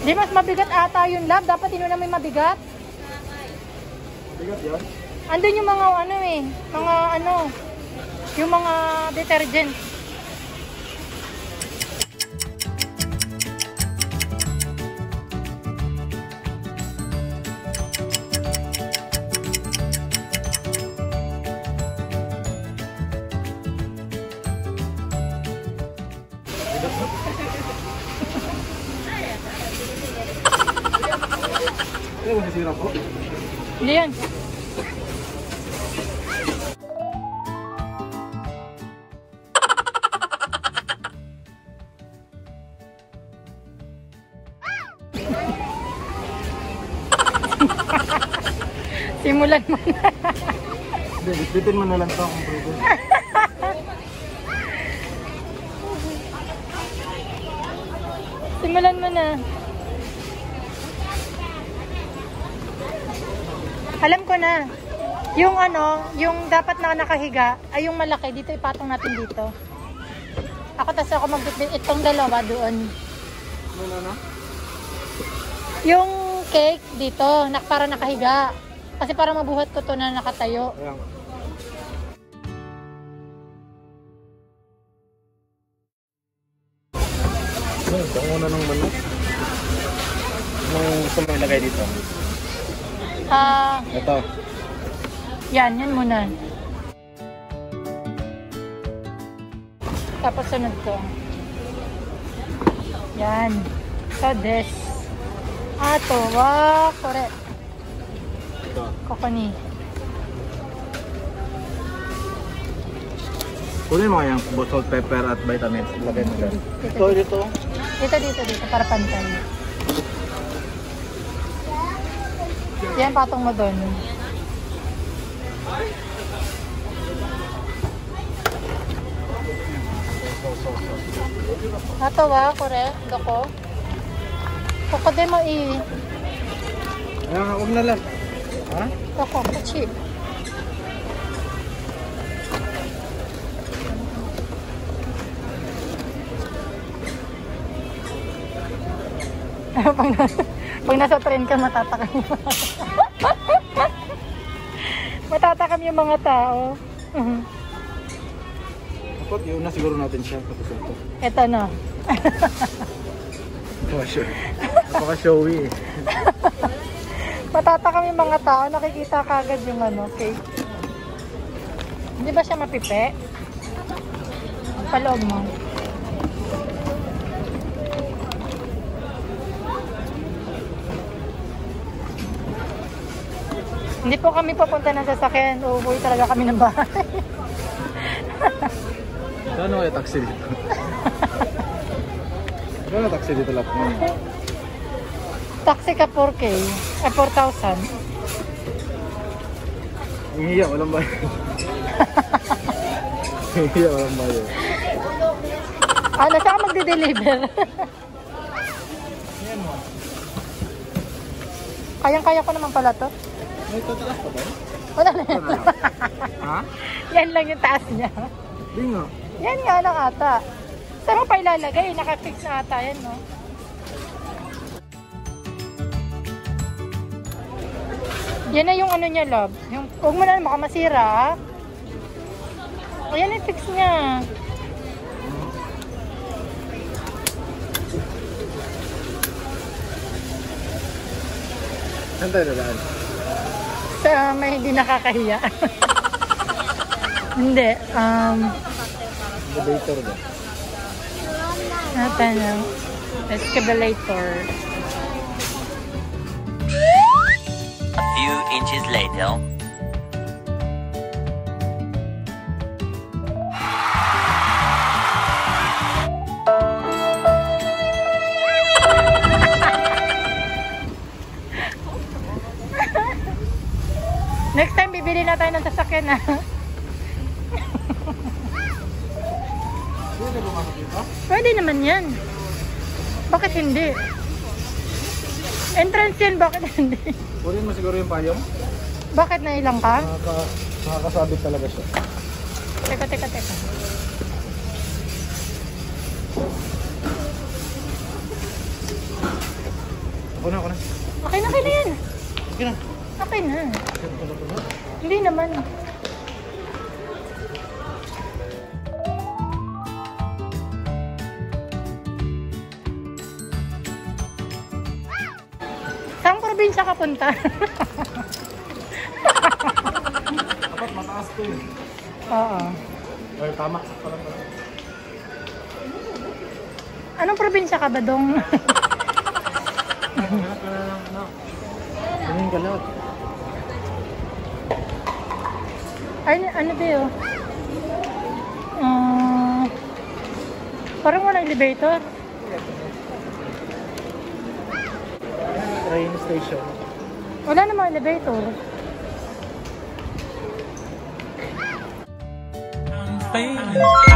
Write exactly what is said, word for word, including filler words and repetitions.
Di mas mabigat ata yun, love. Dapat inuna may mabigat. Bigat yan? Andun yung mga ano eh. Mga ano. Yung mga detergent. Ano mo sisira po? Hindi yan. Simulan mo na. Hindi, bitbitin mo na lang ito kung pwede. Simulan mo na. Alam ko na. Yung ano, yung dapat na nakahiga, ay yung malaki. Dito ipatong natin dito. Ako tas ako magbitbit itong dalawa doon. Ano na? Yung cake dito, nak para nakahiga. Kasi para mabuhat ko to na nakatayo. Ayan. Ano, panguna ng manok. Anong gusto mo ilagay dito? Ah, Ito. yan, yan muna. Tapos sunod ko. Yan. So this. Ah, to. Wow, correct. Ito. Kokoni. Kunin mo yung salt, pepper at vitamins. Ilagay mo dyan. Dito, Ito, dito. Dito, dito, dito. Para pantay. Yan, patong mo doon. Natawa, correct. Doko. Doko din mo i... Ayan, huwag na lang. Ha? Doko, kachi. pag, nasa, pag nasa train ka, matatakam yung mga matatakam yung mga tao. Dapat yun na siguro natin siya. Tapos ito. Ito no. Napaka-showy eh. Matatakam yung mga tao. Nakikita ka agad yung ano, cake. Hindi ba siya mapipe? Paloob mo. Hindi po kami papunta ng sasakyan. Uuwi talaga kami ng bahay. Gano'n kaya taxi dito? Gano'n taxi dito lang? Taxi ka four K. Ay, four thousand. Hihiya, walang bayan. Hihiya, walang bayan. Ah, nasa ka magde-deliver? Kayang-kaya ko naman pala to. May tataas pa ba? Wala na yan. Ha? Yan lang yung taas niya. Di nga. Yan nga lang ata. Saan mo pa ilalagay? Naka-fix na ata yan, no? Yan na yung ano niya, love. Yung, huwag mo na baka masira. Ayan yung fix niya. Saan tayo nalaan? Sa may hindi nakakahiya. Hindi. Um, Elevator ba? natin ang escalator. A few inches later. Next time, bibili na tayo ng sasakyan na. Pwede bumasok dito? Pwede naman yan. Bakit hindi? Entrance yan, bakit hindi? Kunin mo siguro yung payong. Bakit nailang ka? Nakaka nakakasabit talaga siya. Teka, teka, teka. Ako na, ako na. Okay na, okay na yan. Okay na. Okay na. Hindi naman. Saan probinsya ka punta? Dapat mataas to eh. Oo. Ay, tama. Parang pala. Anong probinsya ka ba, Dong? Tingin ka lahat. Ay, ano ba yun? Uh, parang walang elevator. Train station. Wala namang elevator. I'm failing.